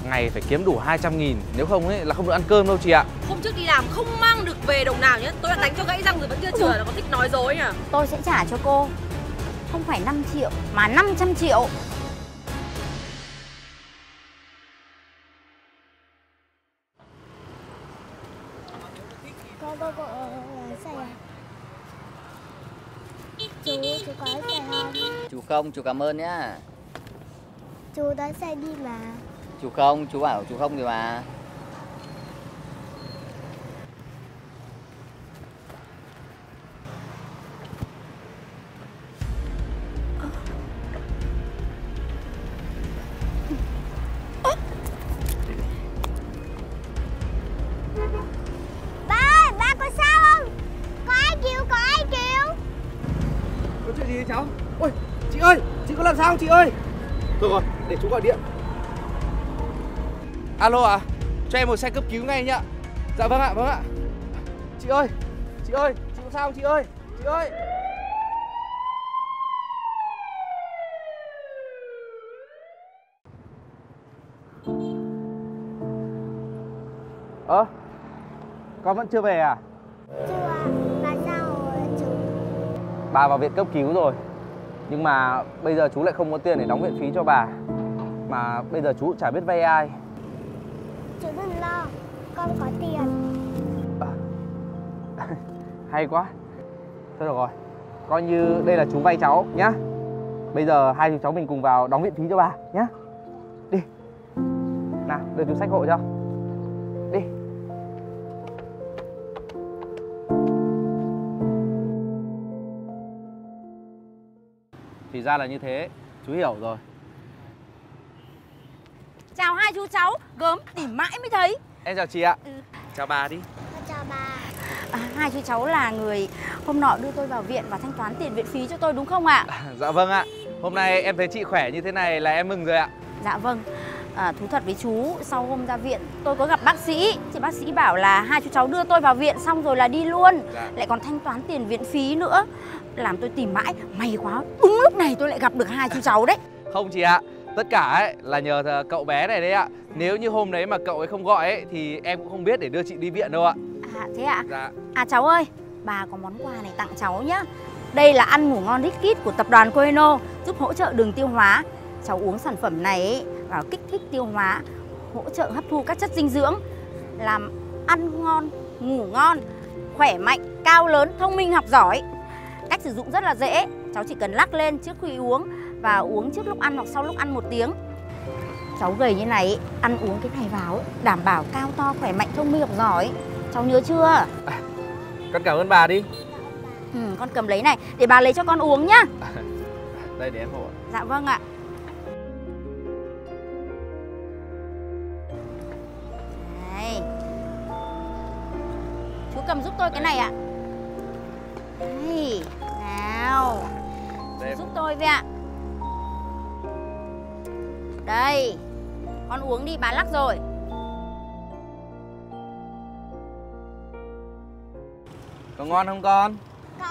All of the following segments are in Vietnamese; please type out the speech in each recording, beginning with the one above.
ngày phải kiếm đủ 200.000, nếu không ấy là không được ăn cơm đâu chị ạ. Hôm trước đi làm không mang được về đồng nào nhé. Tôi đã đánh cho gãy răng rồi vẫn chưa chừa, nó có thích nói dối nhỉ. Tôi sẽ trả cho cô không phải 5 triệu mà 500 triệu. Cô lái xe à? Chú có lái xe không? Chú không, chú cảm ơn nhá. Chú lái xe đi mà. Chú không, chú bảo chú không thì mà. Ba có sao không? Có ai kêu, có ai kêu? Có chuyện gì đấy cháu? Ôi, chị ơi, chị có làm sao không chị ơi? Thôi rồi, để chú gọi điện. Alo à, cho em một xe cấp cứu ngay nhá. Dạ vâng ạ. Chị ơi, chị có sao không chị ơi? Chị ơi. Con vẫn chưa về à? Chưa à, bà sao rồi chú? Bà vào viện cấp cứu rồi. Nhưng mà bây giờ chú lại không có tiền để đóng viện phí cho bà. Mà bây giờ chú cũng chả biết vay ai. Chú đừng lo, con có tiền. Hay quá. Thôi được rồi, coi như đây là chú vay cháu nhá. Bây giờ hai chú cháu mình cùng vào đóng viện phí cho bà nhá. Đi. Nào, đưa chú xách hộ cho. Đi. Thì ra là như thế, chú hiểu rồi. Chào hai chú cháu, gớm tìm mãi mới thấy. Em chào chị ạ. Chào bà đi. Con chào bà. Hai chú cháu là người hôm nọ đưa tôi vào viện và thanh toán tiền viện phí cho tôi đúng không ạ? Dạ vâng ạ. Hôm nay em thấy chị khỏe như thế này là em mừng rồi ạ. Dạ vâng. Thú thật với chú, sau hôm ra viện tôi có gặp bác sĩ. Thì bác sĩ bảo là hai chú cháu đưa tôi vào viện xong rồi là đi luôn. Lại còn thanh toán tiền viện phí nữa. Làm tôi tìm mãi, may quá, đúng lúc này tôi lại gặp được hai chú cháu đấy. Không chị ạ, tất cả ấy là nhờ cậu bé này đấy ạ. Nếu như hôm đấy mà cậu ấy không gọi ấy thì em cũng không biết để đưa chị đi viện đâu ạ. Thế ạ? Dạ. Cháu ơi, bà có món quà này tặng cháu nhá. Đây là ăn ngủ ngon Rickit của tập đoàn Coeno, giúp hỗ trợ đường tiêu hóa. Cháu uống sản phẩm này ấy, vào kích thích tiêu hóa, hỗ trợ hấp thu các chất dinh dưỡng, làm ăn ngon, ngủ ngon, khỏe mạnh, cao lớn, thông minh, học giỏi. Cách sử dụng rất là dễ, cháu chỉ cần lắc lên trước khi uống và uống trước lúc ăn hoặc sau lúc ăn 1 tiếng. Cháu gầy như này, ăn uống cái này vào đảm bảo cao to, khỏe mạnh, thông minh, học giỏi. Cháu nhớ chưa? Con cảm ơn bà đi. Con cầm lấy này, để bà lấy cho con uống nhá. Đây để em hộ. Dạ vâng ạ. Đây. Chú cầm giúp tôi cái này ạ. Đây, nào. Đây. Giúp tôi với ạ. Đây, con uống đi, bà lắc rồi. Có ngon không con? Có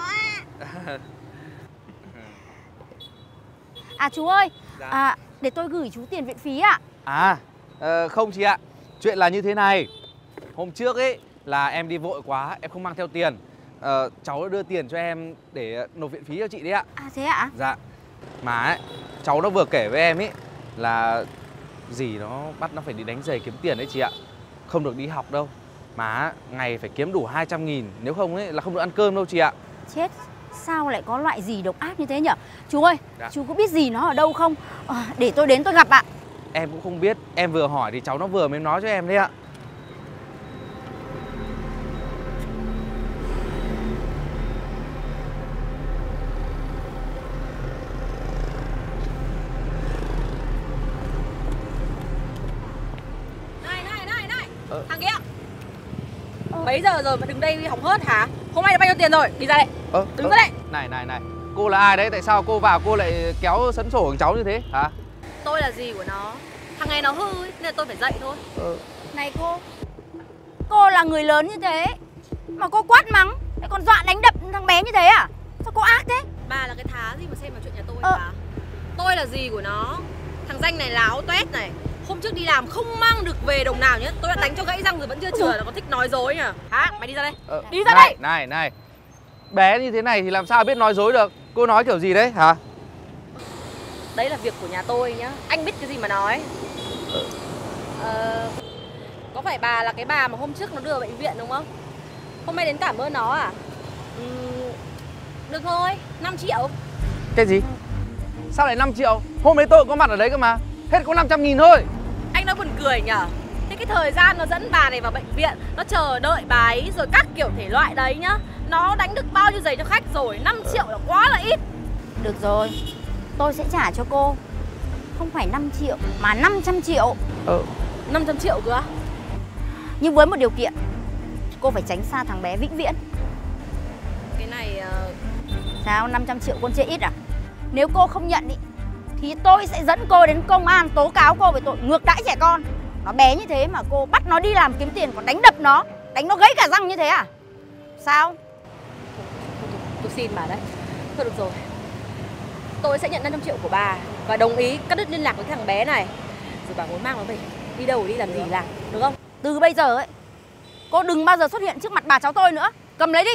ạ. Chú ơi, Dạ. để tôi gửi chú tiền viện phí ạ. Không chị ạ. Chuyện là như thế này. Hôm trước ấy là em đi vội quá, em không mang theo tiền. Cháu đã đưa tiền cho em để nộp viện phí cho chị đấy ạ. Thế ạ? Dạ. Mà ấy, cháu nó vừa kể với em ấy là dì nó bắt nó phải đi đánh giày kiếm tiền đấy chị ạ. Không được đi học đâu. Mà ngày phải kiếm đủ 200.000, nếu không ấy là không được ăn cơm đâu chị ạ. Chết, sao lại có loại gì độc ác như thế nhở? Chú ơi, Dạ. chú có biết gì nó ở đâu không? Để tôi đến tôi gặp ạ. Em cũng không biết, em vừa hỏi thì cháu nó vừa mới nói cho em đấy ạ. Này, thằng kia. Mấy giờ rồi mà đứng đây hỏng hớt hả? Hôm nay là bao nhiêu tiền rồi? Đi ra đây. Đứng ra đây. Này, cô là ai đấy? Tại sao cô vào cô lại kéo sấn sổ của cháu như thế hả? Tôi là gì của nó? Thằng này nó hư ấy, nên là tôi phải dạy thôi. Này cô là người lớn như thế mà cô quát mắng, lại còn dọa đánh đập thằng bé như thế à? Sao cô ác thế? Bà là cái thá gì mà xem vào chuyện nhà tôi hả? Tôi là gì của nó? Thằng danh này láo toét này. Hôm trước đi làm không mang được về đồng nào nhá. Tôi đã đánh cho gãy răng rồi vẫn chưa chừa, là còn thích nói dối nhỉ. Hả? Mày đi ra đây. Đi ra đây. Này. Bé như thế này thì làm sao biết nói dối được. Cô nói kiểu gì đấy hả? Đấy là việc của nhà tôi nhá. Anh biết cái gì mà nói. Có phải bà là cái bà mà hôm trước nó đưa vào bệnh viện đúng không? Hôm nay đến cảm ơn nó à? Được thôi, 5 triệu. Cái gì? Sao lại 5 triệu? Hôm đấy tôi có mặt ở đấy cơ mà. Hết có 500.000 thôi. Anh nói buồn cười nhở? Thế cái thời gian nó dẫn bà này vào bệnh viện, nó chờ đợi bà ấy rồi các kiểu thể loại đấy nhá, nó đánh được bao nhiêu giày cho khách rồi? 5 triệu là quá là ít. Được rồi, tôi sẽ trả cho cô. Không phải 5 triệu mà 500 triệu. 500 triệu cơ á? Nhưng với một điều kiện, cô phải tránh xa thằng bé vĩnh viễn. Cái này... Sao 500 triệu con chê ít à? Nếu cô không nhận ý, thì tôi sẽ dẫn cô đến công an tố cáo cô về tội ngược đãi trẻ con. Nó bé như thế mà cô bắt nó đi làm kiếm tiền, còn đánh đập nó, đánh nó gãy cả răng như thế à? Sao? Tôi xin bà đấy. Thôi được rồi, tôi sẽ nhận 500 triệu của bà và đồng ý cắt đứt liên lạc với thằng bé này. Rồi bà muốn mang nó về, đi đâu đi làm gì làm, được không? Từ bây giờ ấy, cô đừng bao giờ xuất hiện trước mặt bà cháu tôi nữa. Cầm lấy đi.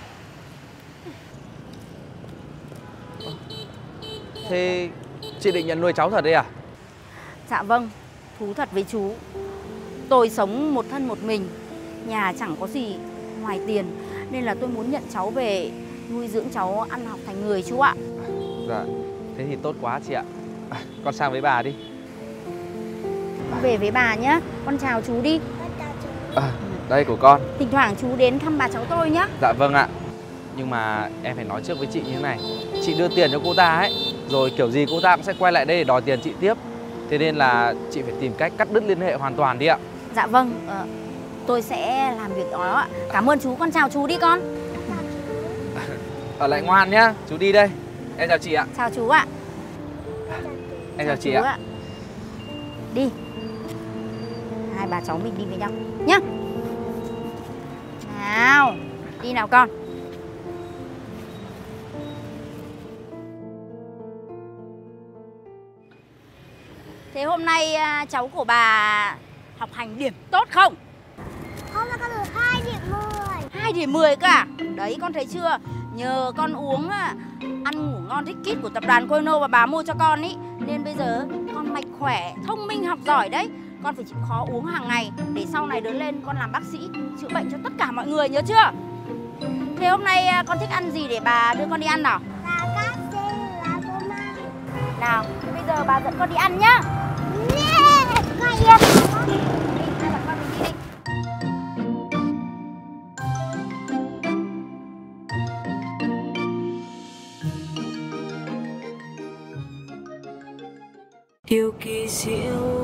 Thế chị định nhận nuôi cháu thật đấy à? Dạ vâng, thú thật với chú, tôi sống một thân một mình, nhà chẳng có gì ngoài tiền, nên là tôi muốn nhận cháu về nuôi dưỡng cháu ăn học thành người chú ạ. Dạ, thế thì tốt quá chị ạ. Con sang với bà đi. Con về với bà nhé, con chào chú đi. Đây của con. Thỉnh thoảng chú đến thăm bà cháu tôi nhé. Dạ vâng ạ. Nhưng mà em phải nói trước với chị như thế này. Chị đưa tiền cho cô ta ấy, rồi kiểu gì cô ta cũng sẽ quay lại đây để đòi tiền chị tiếp. Thế nên là chị phải tìm cách cắt đứt liên hệ hoàn toàn đi ạ. Dạ vâng, tôi sẽ làm việc đó ạ. Cảm ơn chú, con chào chú đi con. Ở lại ngoan nhá, chú đi đây. Em chào chị ạ. Chào chú ạ. Em chào chị ạ. Đi. Hai bà cháu mình đi với nhau nhá. Nào, đi nào con. Thế hôm nay cháu của bà học hành điểm tốt không? Hôm nay con được 2 điểm 10. 2 điểm 10 cả. Đấy con thấy chưa? Nhờ con uống ăn ngủ ngon thích kít của tập đoàn Coino và bà mua cho con ý, nên bây giờ con mạch khỏe, thông minh, học giỏi đấy. Con phải chịu khó uống hàng ngày để sau này lớn lên con làm bác sĩ chữa bệnh cho tất cả mọi người, nhớ chưa? Thế hôm nay con thích ăn gì để bà đưa con đi ăn nào? Là cáp xê là phô mai. Nào, thì bây giờ bà dẫn con đi ăn nhá. Con yêu bà. Đi, hai bà con mình đi đi. Yêu kỳ diệu